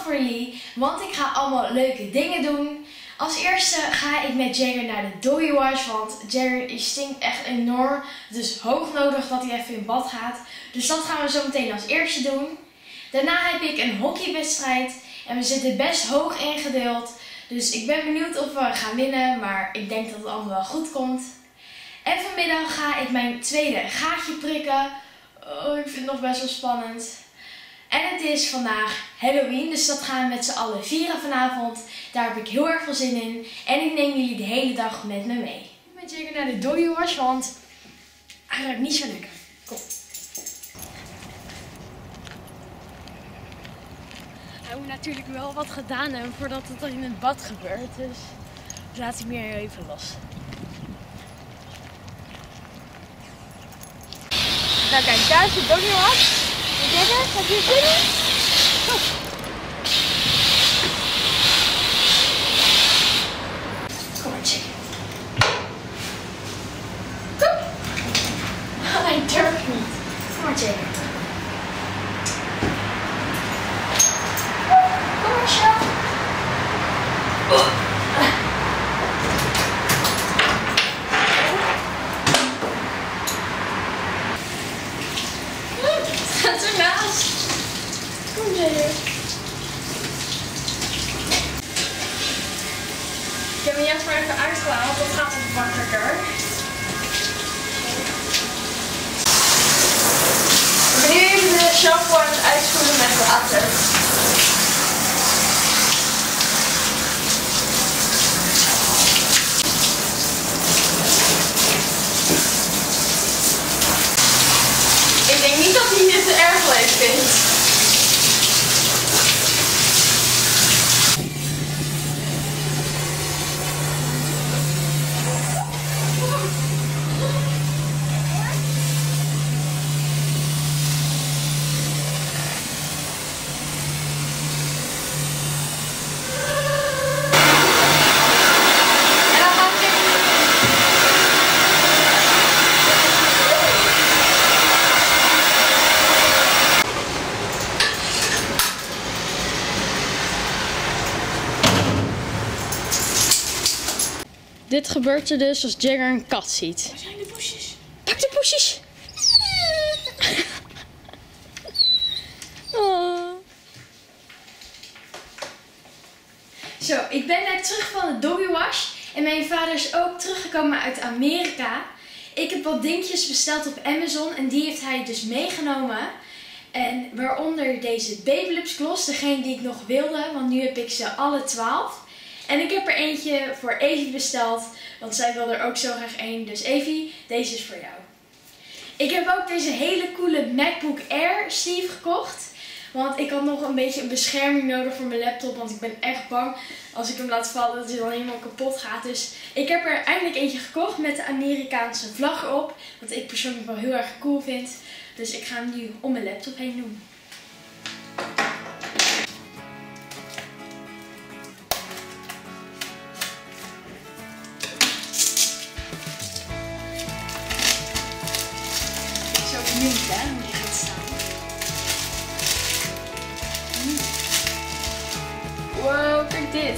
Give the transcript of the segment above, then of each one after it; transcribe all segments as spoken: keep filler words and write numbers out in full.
voor jullie, want ik ga allemaal leuke dingen doen. Als eerste ga ik met Jagger naar de doggy wash, want Jagger die stinkt echt enorm. Het is hoog nodig dat hij even in bad gaat. Dus dat gaan we zo meteen als eerste doen. Daarna heb ik een hockeywedstrijd en we zitten best hoog ingedeeld. Dus ik ben benieuwd of we gaan winnen, maar ik denk dat het allemaal wel goed komt. En vanmiddag ga ik mijn tweede gaatje prikken. Oh, ik vind het nog best wel spannend. En het is vandaag Halloween, dus dat gaan we met z'n allen vieren vanavond. Daar heb ik heel erg veel zin in. En ik neem jullie de hele dag met me mee. Ik ben zeker naar de doggy wash, want hij ruikt niet zo lekker. Kom. Hij moet natuurlijk wel wat gedaan hebben voordat het in het bad gebeurt. Dus laat ik meer even los. Nou kijk, daar is de doggy wash. Jagger, heb je zin in? Kom. Kom maar, Jagger. Kom. Hij durft niet. Kom maar, Jagger. Kom maar, Shell. Het gaat ernaast. Kom, Jagger. Ik heb hem juist maar even uitgehaald, want dat gaat wat makkelijker. Ik ben nu even de shampoo aan het uitspoelen met water. Ik denk niet dat hij dit erg leuk vindt. Dit gebeurt er dus als Jagger een kat ziet. Waar zijn de poesjes? Pak de poesjes! Oh. Zo, ik ben net terug van de doggy wash. En mijn vader is ook teruggekomen uit Amerika. Ik heb wat dingetjes besteld op Amazon en die heeft hij dus meegenomen. En waaronder deze Babylips gloss, degene die ik nog wilde, want nu heb ik ze alle twaalf. En ik heb er eentje voor Evie besteld, want zij wil er ook zo graag één. Dus Evie, deze is voor jou. Ik heb ook deze hele coole MacBook Air sleeve gekocht. Want ik had nog een beetje een bescherming nodig voor mijn laptop. Want ik ben echt bang als ik hem laat vallen dat hij dan helemaal kapot gaat. Dus ik heb er eindelijk eentje gekocht met de Amerikaanse vlag erop. Wat ik persoonlijk wel heel erg cool vind. Dus ik ga hem nu om mijn laptop heen doen. Niet, hè, hoe die gaat staan. Mm. Wow, kijk dit.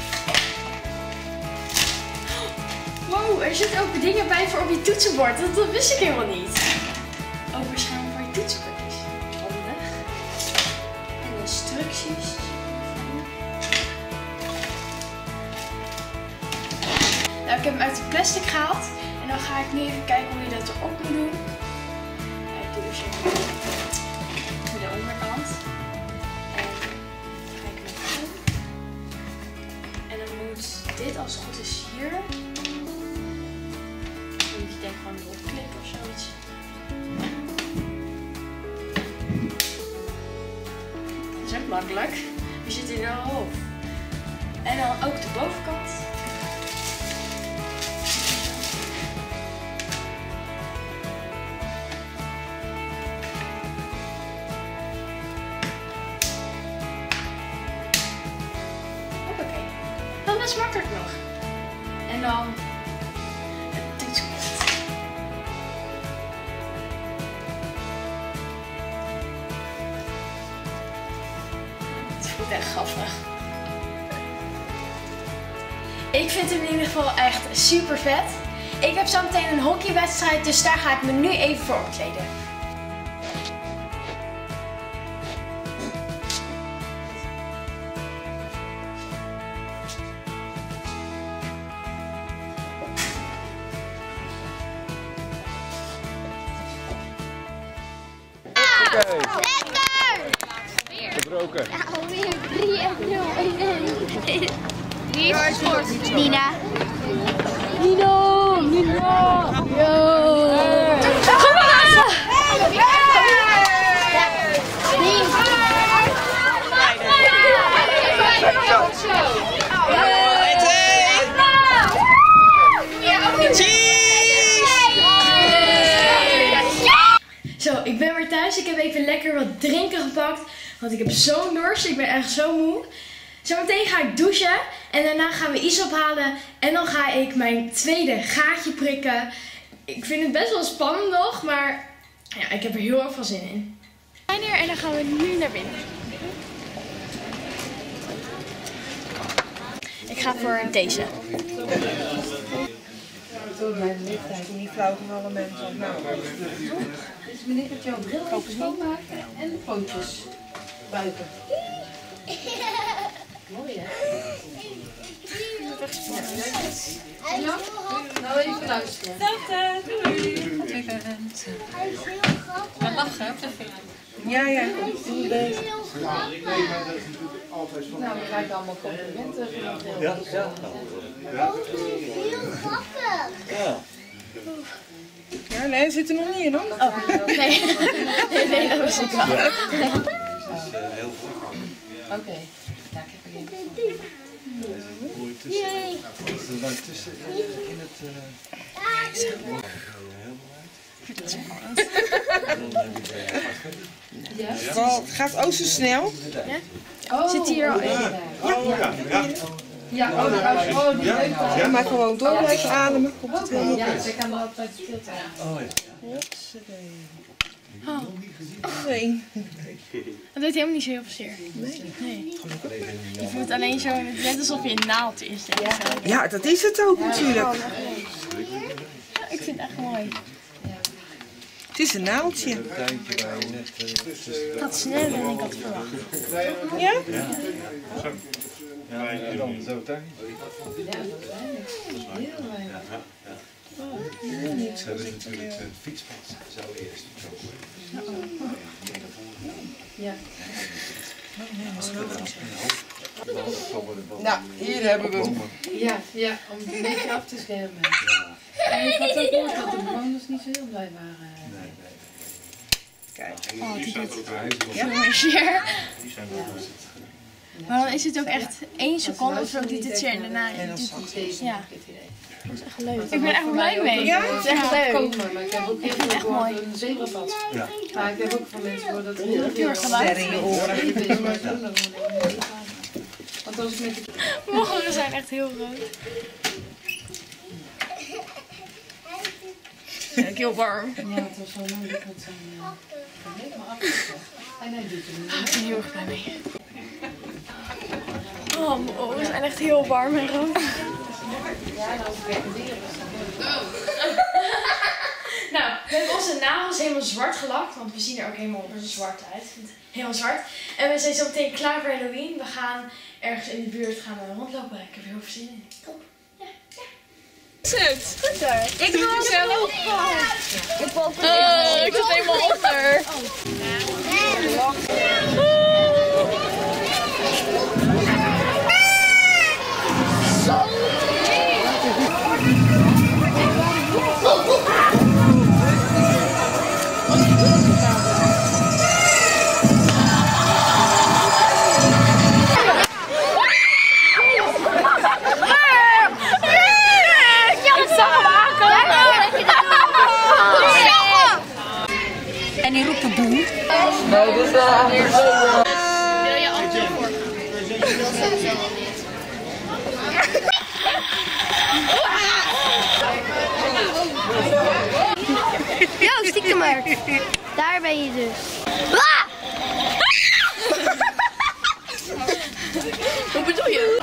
Wow, er zitten ook dingen bij voor op je toetsenbord. Dat, dat wist ik helemaal niet. Overscherm voor je toetsenbord is handig. En instructies. Nou, ik heb hem uit de plastic gehaald. En dan ga ik nu even kijken hoe je dat erop moet doen. Dus voor de onderkant. En dan ga ik hem doen. En dan moet dit als het goed is hier. Dan moet je denk ik gewoon erop klikken of zoiets. Dat is ook makkelijk. Je zit er nou op. En dan ook de bovenkant. Dat is makkelijk nog. En dan het toetsenbord. Het het echt grappig. Ik vind hem in ieder geval echt super vet. Ik heb zo meteen een hockeywedstrijd, dus daar ga ik me nu even voor omkleden. Lekker! Gebroken. Alweer drie en nul. Wie is gescoord? Nina. Nino! Nino! Yo! Kom maar! Zo, ik ben weer thuis. Ik heb even lekker wat drinken gepakt. Want ik heb zo'n dorst. Ik ben echt zo moe. Zometeen ga ik douchen. En daarna gaan we iets ophalen. En dan ga ik mijn tweede gaatje prikken. Ik vind het best wel spannend nog. Maar ja, ik heb er heel erg veel zin in. We zijn hier en dan gaan we nu naar binnen. Ik ga voor deze. Toen mijn leeftijd niet flauwgevallen mensen. Nou, dus meneer gaat jouw bril even schoonmaken en de pootjes buiken. Mooi hè? Ja? Nou even luisteren. Hetzelfde, doei! Wat weekend. Hij is heel grappig. Maar lachen op de film. Ja, ja. Hij is heel grappig. Nou, we krijgen allemaal complimenten van het heel. Ja, ja. Oh, hij is heel grappig. Ja. Ja, nee, zit er nog niet in hoor. Oh, nee. Nee, nee, dat was ik wel. Dat is heel goed. Oké. Ja, ik heb er geen. Mooi tussen. Is er dan tussen in het. Helemaal uit. Wel, het gaat ook zo snel. Oh, Zit hier al in? Oh ja, ja. Ja, oh, die, oh, die leuke. Ja, maar gewoon door blijven ademen. Komt het helemaal Ja, goed. ze kan er altijd speeltuin. Oh ja. Nee. Dat deed helemaal niet zo heel veel zeer. Nee. Je voelt alleen zo, net alsof je een naald is. Ja, dat is het ook natuurlijk. Ik vind het echt mooi. Het is een naaldje. Een tuintje waar je net. Het gaat sneller dan ik had verwacht. Ja? Ja, en dan zo tuin. Ze hebben natuurlijk het fietspad zou eerst komen. Ja. Nou, Nou, hier hebben we hem. Ja, ja, om het een beetje af te schermen. En ik had ook gehoord dat de bewoners niet zo heel blij waren. Kijk. Oh, die doet Ja. veel meer zeer. Maar dan is het ook echt één seconde of zo doet het zeer en daarna En dan doet zacht. Deze Ja. heb ik het idee. het echt leuk. Ik ben echt blij mee. Ja? Het is echt leuk. Komen, maar ik heb ook heel veel Echt mooi. gehoord een zebrapad. Ja. Maar ik heb ook van mensen gehoord dat er heel veel Ster in je oren. is, maar zo dan want als ik met de Mijn ogen zijn echt heel rood. Ik ben heel warm. ja, het was zo moeilijk met zijn uh, leek maar afgezegd. En hij doet het niet. Ik ben heel erg blij mee. Oh, mijn ogen zijn echt heel warm en rood. Ja, nou weer Nou, we hebben onze nagels helemaal zwart gelakt, want we zien er ook helemaal zwart uit. Helemaal zwart. En we zijn zo meteen klaar voor Halloween. We gaan ergens in de buurt gaan we rondlopen. Ik heb er heel veel zin in. Top. Ja, ja. Is het? Goed hoor. Ik doe het zelf. Ik wil ook Oh, ik zit helemaal onder. En die roept de boel. Wil je antwoord voor? Jo, stiekem maar. Daar ben je dus. Ah! Hoe bedoel je?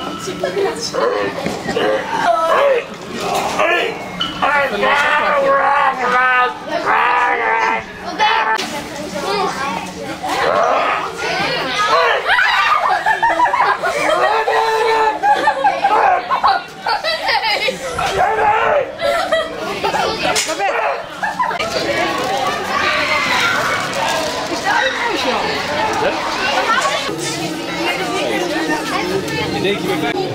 In één keer weer weg.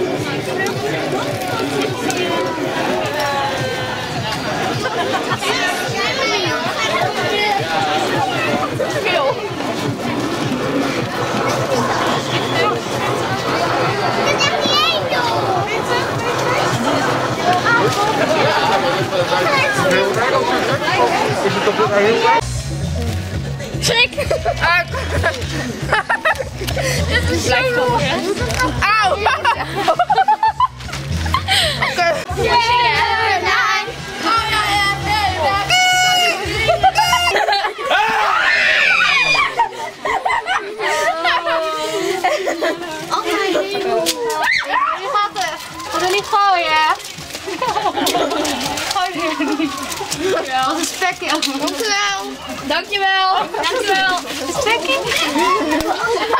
Is het op dit heel erg? Schrik! Dit is zo mooi. Auw! We gaan niet gooien. Gooi er niet. Wat een spekje. Dankjewel. Dankjewel. Dankjewel. Spekje.